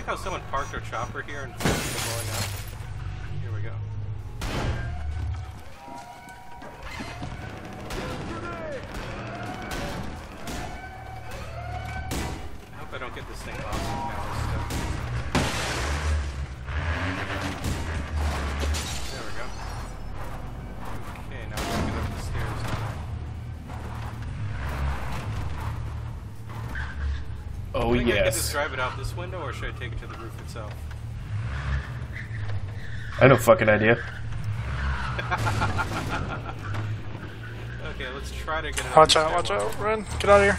how someone parked their chopper here and it's blowing up. Here we go. I hope I don't get this thing off now. There we go. Okay, now we gotta get up the stairs now. Oh, I think I could yes. just drive it out this window, or should I take it to the roof itself? I have no fucking idea. Okay, let's try to get it. Watch out, run, get out of here.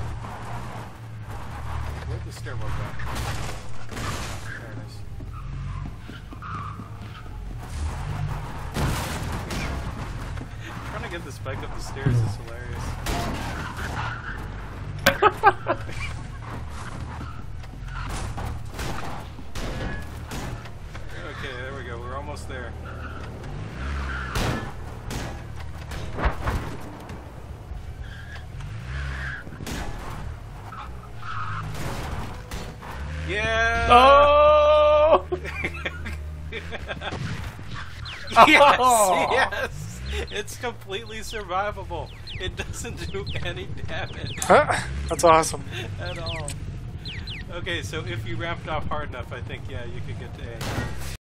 Where'd the stairwell go? There it is. Trying to get this bike up the stairs is hilarious. Okay, there we go. We're almost there. Yeah! Oh! Yes! Oh! Yes! It's completely survivable. It doesn't do any damage That's awesome. at all. Okay, so if you ramped off hard enough, I think, yeah, you could get to A.